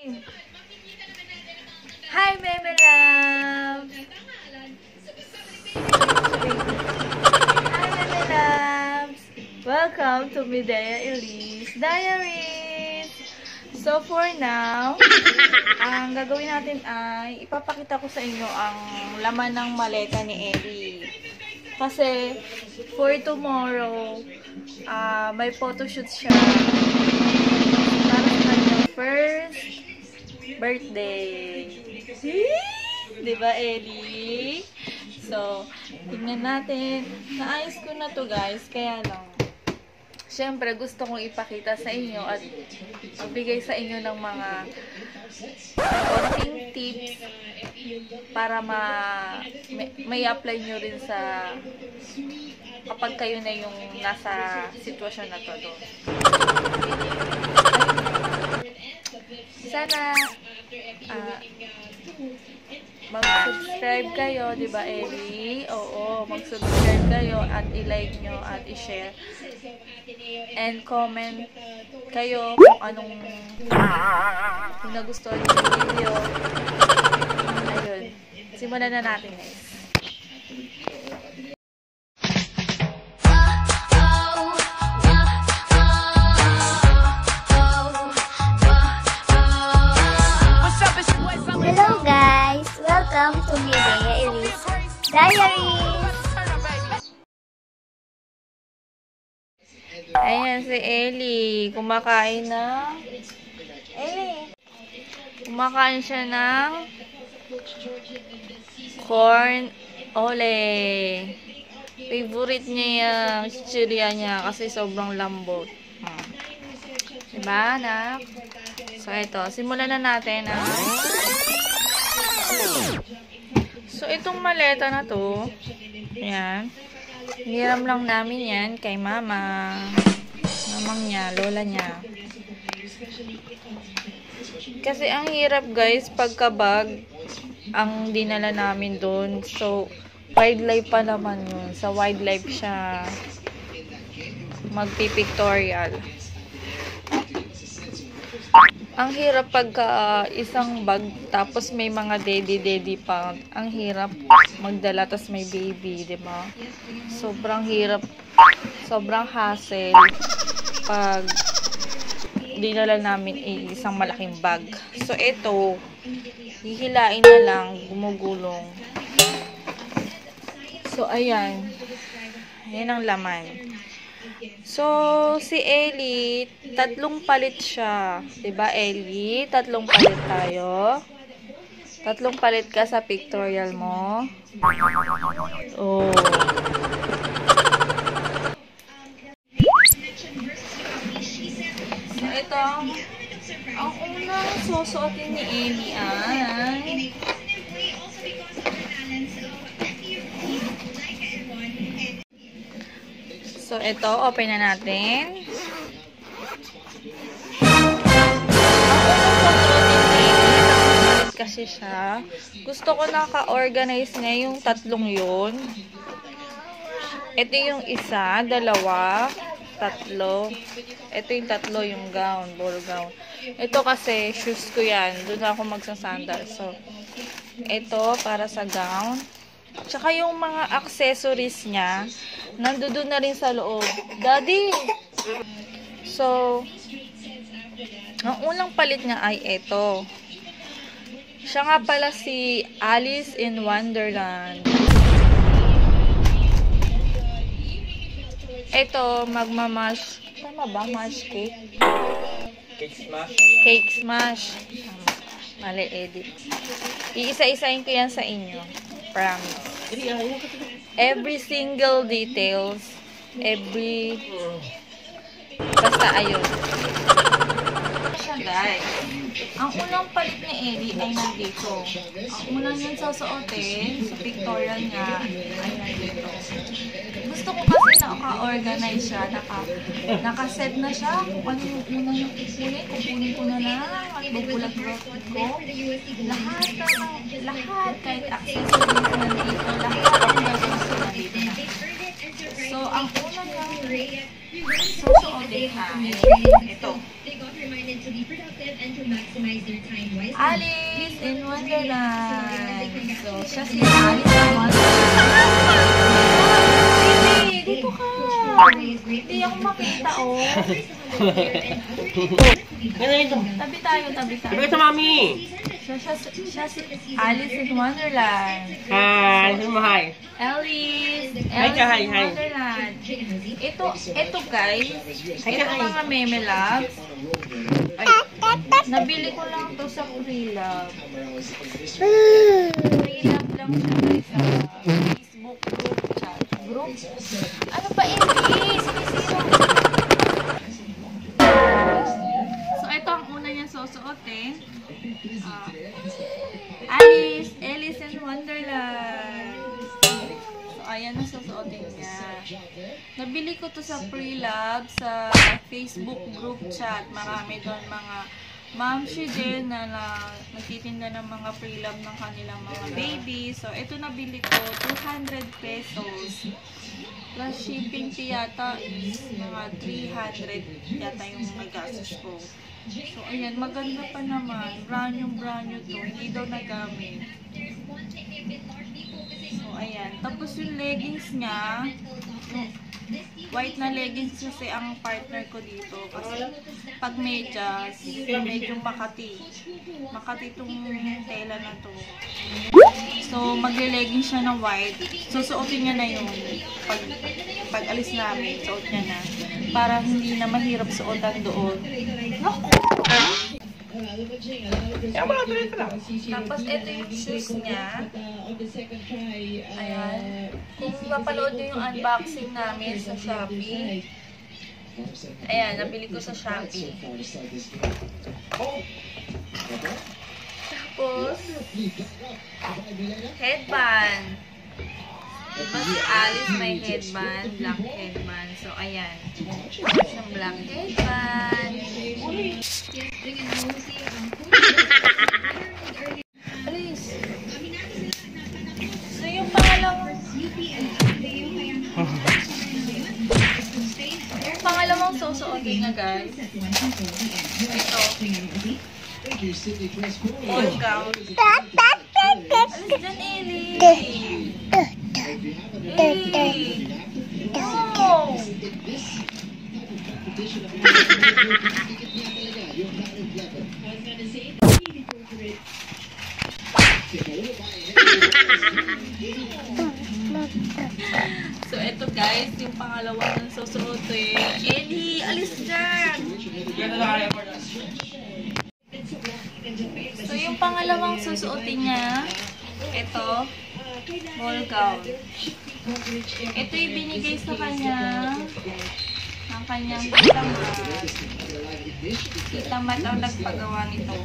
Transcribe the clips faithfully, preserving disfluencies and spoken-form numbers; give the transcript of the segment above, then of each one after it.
Hi, Meme Loves! Hi, Meme Loves! Welcome to Medea Elise Diaries! So, for now, ang gagawin natin ay ipapakita ko sa inyo ang laman ng maleta ni Ellie. Kasi, for tomorrow, uh, may photoshoot siya para sa kanyang first birthday. Diba, Ellie? So, tingnan natin. Naayos ko na to, guys. Kaya lang, siyempre, gusto kong ipakita sa inyo at magbigay sa inyo ng mga konting tips para ma may, may apply nyo rin sa kapag kayo na yung nasa sitwasyon na to doon. Sana uh, mag-subscribe kayo, di ba, Ellie? Oo, mag-subscribe kayo at i-like nyo at i-share. And comment kayo kung anong kung nagustuhan nyo yung video. Ayun. Simulan na natin, guys. Hello guys! Welcome to Medea Elise Diaries! Ayan si Ellie. Kumakain na. Ellie! Kumakain siya ng corn ole. Favorite niya yung chichirya niya kasi sobrang lambot. Hmm. Diba, anak? So, ito. Simulan na natin. Ah. So, itong maleta na to, ayan. Hiram lang namin yan kay mama. Mamang niya, lola niya. Kasi ang hirap, guys, pagka-bag ang dinala namin doon. So, wildlife pa naman yun. Sa wildlife siya magpipictorial. Ang hirap pagka uh, isang bag tapos may mga daddy-daddy pa. Ang hirap magdala tapos may baby, di ba? Sobrang hirap, sobrang hassle pag dinala namin eh, isang malaking bag. So, ito, hihilain na lang, gumugulong. So, ayan. Ayan ang laman. So, si Ellie, tatlong palit siya. Diba, Ellie? Tatlong palit tayo. Tatlong palit ka sa pictorial mo. Oh. So, ito, ang unang susuotin ni Ellie ay so, ito, open na natin. Kasi siya, gusto ko naka-organize niya yung tatlong yun. Ito yung isa, dalawa, tatlo. Ito yung tatlo, yung gown, ball gown. Ito kasi, shoes ko yan. Doon ako magsasandal. So, ito para sa gown. Tsaka yung mga accessories niya, nandoon na rin sa loob. Daddy! So, ang unang palit niya ay ito. Siya nga pala si Alice in Wonderland. Ito, magmamash. Tama ba? Mash cake? Cake smash? Cake smash. Tama. Mali, edit. Iisa-isain ko yan sa inyo. Promise. Every single details. Every... Basta ayun. Siya, guys. Ang unang palit ni Ellie ay nandito. Ang unang yung susuotin sa pictorial niya ay nandito. Gusto ko kasi naka-organize siya. Naka, naka-set na siya. Kung ano yung unang yung kukunin, kukunin ko na lang. At bubulat-bulat ko. Lahat naman, lahat, kahit accessories na nandito, lahat ang gagawin ko nandito na. So, ang unang yung susuotin ha, ito. Alice in Wonderland. So, siya si Alice in Wonderland. Baby, dito ka. Hindi ako makita, oh. Tabi tayo, tabi tayo. Sabi ka sa mami! So, siya, siya si Alice in Wonderland. Hi! Sabi mo hi! Alice! Hi Alice ka, hi, in hi. Wonderland. Ito, ito guys. Hi ka, Ito hi. mga meme labs. Ay, nabili ko lang to sa Freelab. Freelab lang siya guys sa Facebook group chat. Group? Ano pa English? Sinisiro. So, ito ang una niyang susuotin. Ah, Alice, Alice in Wonderland. So, ayan ang susuotin niya. Nabili ko to sa Freelab, sa Facebook group chat. Marami doon mga mamshi din na, na nagtitinda ng mga Freelab ng kanilang mga baby. So, ito nabili ko, two hundred pesos. Plus shipping fee yata is mga three hundred yata yung nagastos ko. So, ayan, maganda pa naman. Brand yung brand new to. Hindi daw nagamit. So, ayan. Tapos yung leggings niya, white na leggings kasi ang partner ko dito. Kasi pag medyas, medyo makati. Makati itong tela na to. So, magle-leggings siya na white. Susuotin niya na yung pag, pag alis namin, suot niya na. Para hindi na mahirap suotan doon. Kaya mga tuloy ka lang. Tapos, ito yung shoes niya. Ayan. Kung mapanood nyo yung unboxing namin sa Shopee. Ayan, nabili ko sa Shopee. Tapos, headband. Diba si Alice may headband, black headband. So, ayan. Isang black headband. Alice. So, yung pangalawang yung pangalawang susuotin nga, guys. Ito. All gown. Alis dyan, Eli. Eli. No. So, ito guys, yung pangalawang ng susuotin. Eli, alis dyan! So, yung pangalawang susuotin niya, ito, ball gown. Ito yung binigay sa kanya ang kanyang titamat. Titamat ang nagpagawa nito.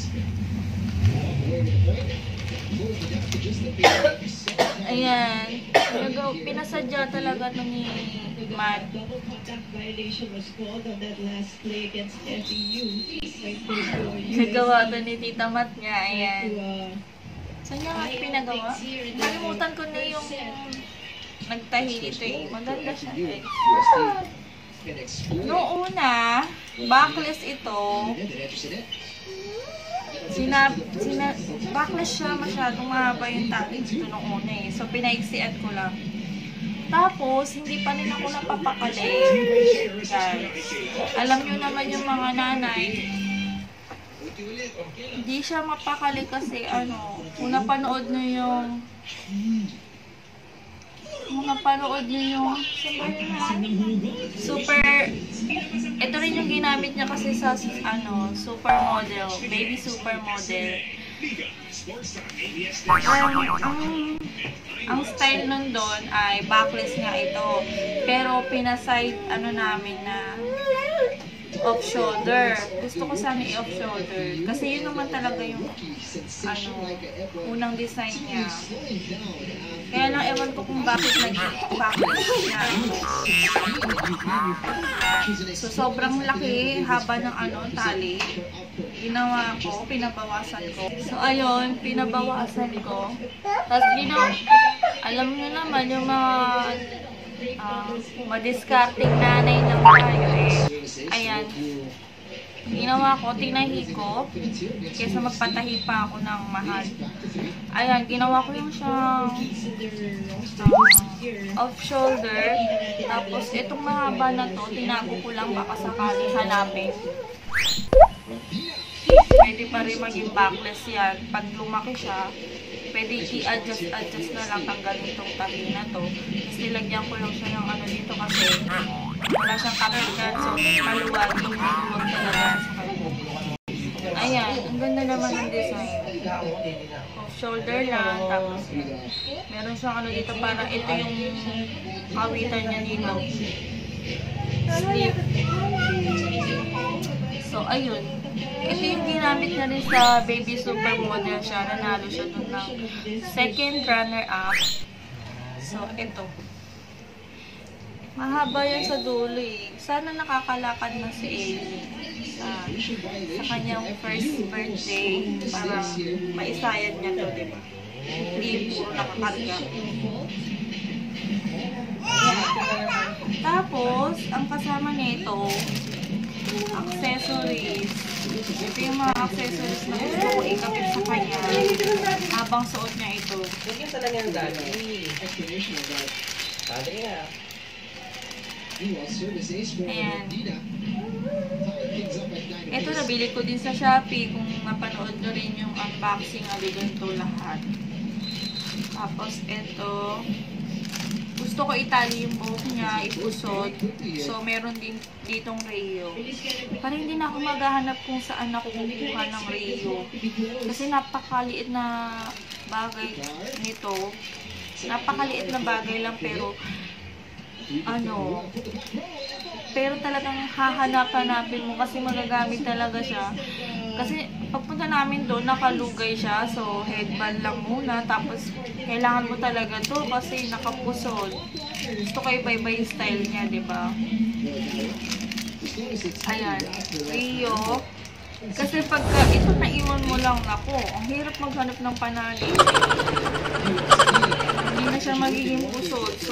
Ayan. Pinasadya talaga ito ni Matt. Nagawa ito ni Tita Matt niya. Ayan. Saan niya nga pinagawa? Nalimutan ko na yung nagtahi nito eh. Maganda siya eh. Noong una, backless ito. Sina, sina, backless siya masyadong mahaba yung tali dito noong una eh. So, pinaiksian ko lang. Tapos, hindi pa rin ako napapakali. Guys, alam nyo naman yung mga nanay, hindi siya mapakali kasi ano, kung napanood nyo yung kung napanood nyo yung super, ito rin yung ginamit niya kasi sa ano, supermodel, baby supermodel. Ang, ang, ang style nun doon ay backless nga ito, pero pinaside ano namin na off shoulder. Gusto ko sana i-off shoulder kasi yun naman talaga yung ano, unang design niya. Kaya lang ewan ko kung bakit nag-backless niya. So sobrang laki, haba ng ano, tali. Ginawa ko, pinabawasan ko. So ayun, pinabawasan ko. Tapos ginawa, alam nyo naman yung mga uh, madiscarding nanay ng tayo eh. Ayan. Ginawa ko, tinahi ko, kaysa magpatahi pa ako ng mahal. Ayan, ginawa ko yung siyang uh, off-shoulder. Tapos, itong mahaba na to, tinago ko lang baka sakali hanapin. Pwede pa rin maging backless yan. Pag lumaki siya, pwede i-adjust-adjust na lang tanggalin itong tahi na to. Tapos nilagyan ko lang siya ng ano dito kasi wala siyang kapitan. So, maluwag yung maluwag talaga sa kanya. Ayan, ang ganda naman ng design. Shoulder lang, tapos meron siyang ano dito para ito yung kawitan niya dito. Sleeve. So, ayun. Ito yung ginamit na rin sa Baby Supermodel siya. Nanalo siya dun ng second runner-up. So, ito. Mahaba yan sa dulo eh. Sana nakakalakad na si Ellie sa, sa kanyang first birthday para maisayad niya to, diba? Hindi puro nakakarga. Tapos, ang kasama nito, accessories. Ito yung mga accessories na gusto ko ikapit sa kanya habang suot niya ito. Ganyan talaga yung gano'n. Padre na. Ayan. Ito nabili ko din sa Shopee. Kung napanood nyo rin yung unboxing, aligan to lahat. Tapos ito, gusto ko itali yung buhok niya, ipusod. So, meron din ditong Rayo. Parang hindi na ako maghahanap kung saan ako kukuha ng Rayo. Kasi napakaliit na bagay nito. Napakaliit na bagay lang pero ano, pero talagang hahanap-hanapin mo kasi magagamit talaga siya. Kasi pagpunta namin doon, nakalugay siya. So, headband lang muna. Tapos, kailangan mo talaga to kasi nakapusod. Gusto ko iba-iba yung style niya, diba? Ayan. Rio. Kasi pagka ito naiwan mo lang, nako, ang hirap maghanap ng panali. Hindi na siya magiging pusod. So,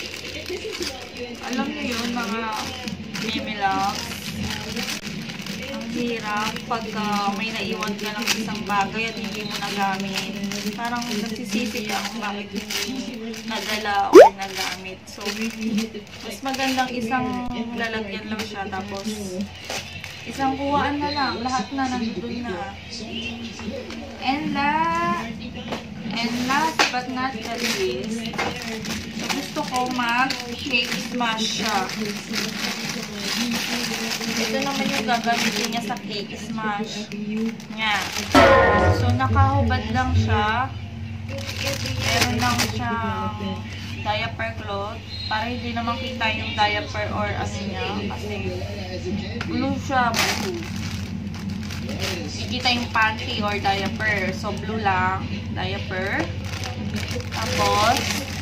alam niyo yun, mga mimilaps. Ang hirap pagka may naiwan ka ng isang bagay at hindi mo nagamit. Parang nagsisisi ka kung bakit hindi nadala o nagamit. So, mas magandang isang lalagyan lang siya. Tapos, isang kuhaan na lang. Lahat na nandun na. And that, and last but not the least, so gusto ko mag-cake smash siya. Ito naman yung gagamitin niya sa cake smash niya. So, nakahubad lang siya. Meron lang siyang diaper cloth para hindi naman kita yung diaper or ano niya. Kasi blue siya, blue. Hindi kita yung panty or diaper. So, blue lang, diaper. Tapos,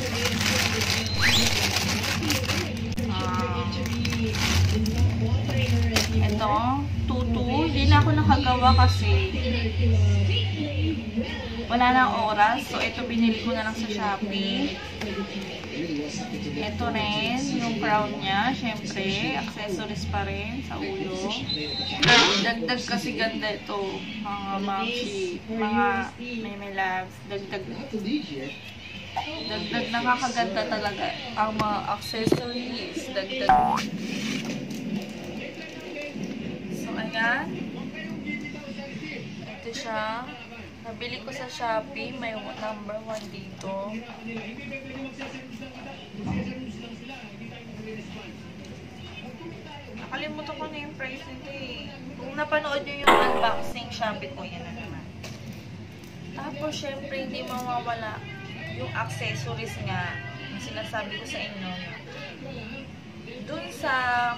um, ito, tutu. Hindi na ako nakagawa kasi wala nang oras. So, ito binili ko na lang sa Shopee. Ito rin, yung crown niya. Siyempre, accessories pa rin sa ulo. Dagdag kasi ganda ito. Mga mamshi, mga mimilaps. Dagdag. Dagdag nakakaganda talaga ang mga accessories. Dagdag. So, ayan. Ito siya. Nabili ko sa Shopee. May number one dito. Nakalimutan ko na yung price nito eh. Kung napanood nyo yung unboxing Shopee ko, yan na naman. Tapos, syempre, hindi mawawala yung accessories nga. Yung sinasabi ko sa inyo. Dun sa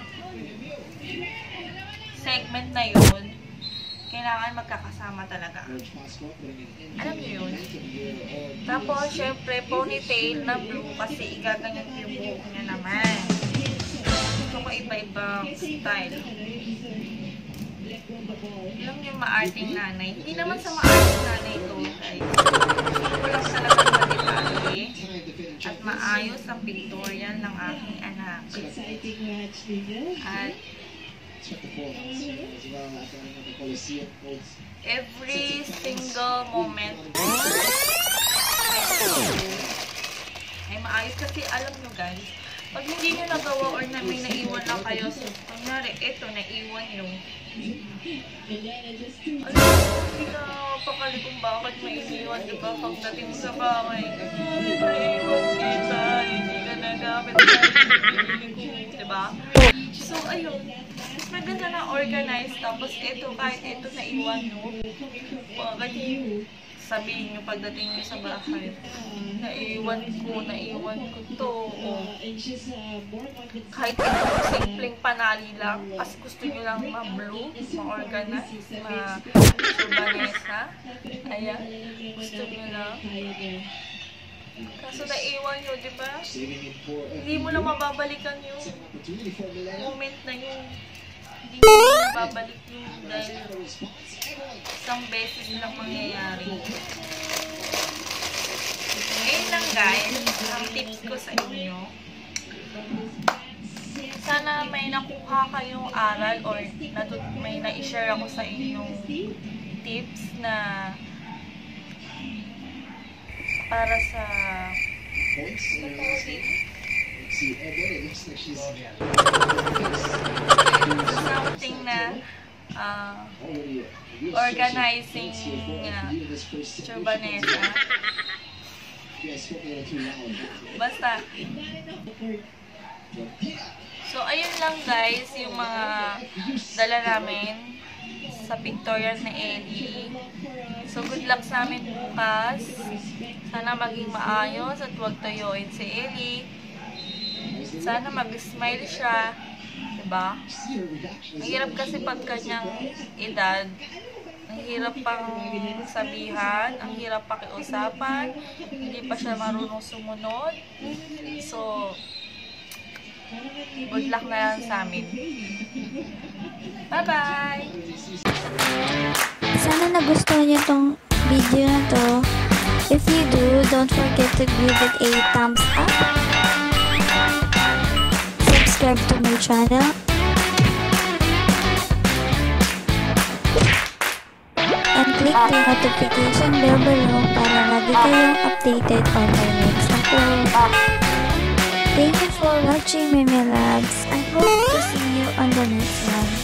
segment na yun, kailangan magkakasama talaga. Alam niyo yun? Tapos, syempre, ponytail na blue kasi igaganyan yung buhok niya naman. Gusto ko iba-ibang style. Alam niyo, maarting nanay. Hindi naman sa maarting nanay ito, guys. Gusto ko lang talagang madetali at maayos ang pictorial ng aking anak. At Every single moment ay maayos kasi alam nyo guys, pag hindi nyo nagawa or na may naiwan lang kayo, so kunyari, eto, naiwan nyo. Alam mo, hindi ka pakali kung bakit may iniwan, diba? Pagdating mo sa bahay, naiwan kita, hindi ka nagamit, diba? So, ayun, mas maganda na organize, tapos ito, kahit ito naiwan nyo, bakit sabihin nyo pagdating nyo sa bahay, naiwan ko, naiwan ko to, o kahit ito simpleng panali lang, kasi gusto nyo lang ma-blue, ma-organize, ma-urbanesa, ayan, gusto nyo lang. Kaso naiwan nyo, di ba? Hindi mo na mababalikan yung moment na yun. Hindi mo na mababalik yung dahil isang beses lang mangyayari. Ngayon lang guys, ang tips ko sa inyo, sana may nakuha kayong aral or may na-share ako sa inyong tips na para sa something na uh, organizing uh, urbanesa. Basta. So, ayun lang guys, yung mga dala namin sa pictorial na Ellie. So, good luck sa amin bukas. Sana maging maayos at huwag tuyuin si Ellie. Sana mag-smile siya. Diba? Ang hirap kasi pag kanyang edad. Ang hirap pang sabihan. Ang hirap pakiusapan. Hindi pa siya marunong sumunod. So, good luck na lang sa amin. Bye-bye! Sana nagustuhan niyo tong video na to. If you do, don't forget to give it a thumbs up. Subscribe to my channel. And click the notification bell below para lagi kayong updated on my next upload. Thank you for watching, my loves. I hope to see you on the next one.